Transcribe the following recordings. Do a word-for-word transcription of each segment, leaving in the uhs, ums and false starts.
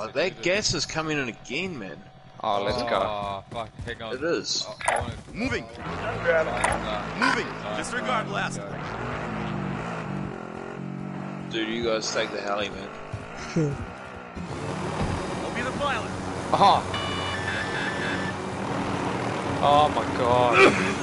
Oh, that gas is coming in again, man. Oh, let's oh, go. Oh, fuck, hang on. It is. Oh, I wanna... Moving. Uh, Moving. uh, Disregard blast. Dude, you guys take the heli, man. I'll be the pilot. Oh. Oh my god.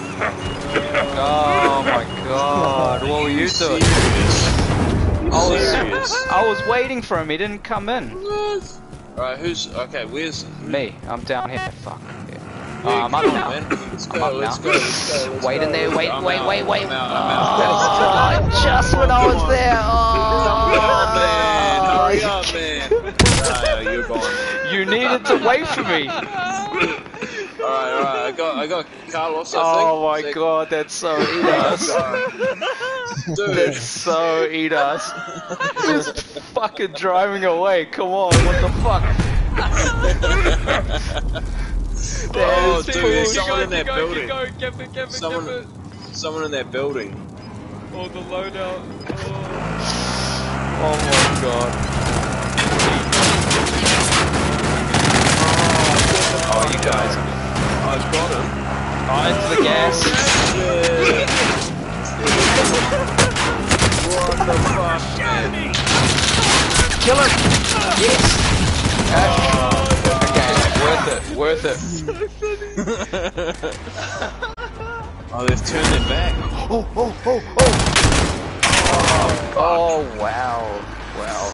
Oh my god. What were you doing? I was, I was waiting for him, he didn't come in. Alright, who's... Okay, where's... Me, I'm down here. Fuck. Yeah. Yeah, Oh, I'm up come now. on, man. Let's I'm go, up let's now. go, let's go, let's Wait go. in there, wait, I'm wait, out, wait, wait. I'm out, I'm out. Oh, just when I was there. Oh, man. Oh, Hurry up, man. No, you're gone. you needed to wait for me. Alright, alright, I got, I got Carlos, I think. Oh my Second. god, that's so eat us. Dude. That's so eat us. Just fucking driving away. Come on, what the fuck? Oh, That is dude, too there's Keep someone going, in that keep going, building. keep going, keep it, keep it, Someone, keep it. someone in that building. Oh, the loadout. Oh. Oh my god. Oh, you guys. I've got him. Oh, into the gas. Yeah. What the fuck, man? Kill him! Yes! Uh, okay, worth it, worth it. Oh, they've turned their back. Oh, oh, oh, oh! Oh, wow. Wow.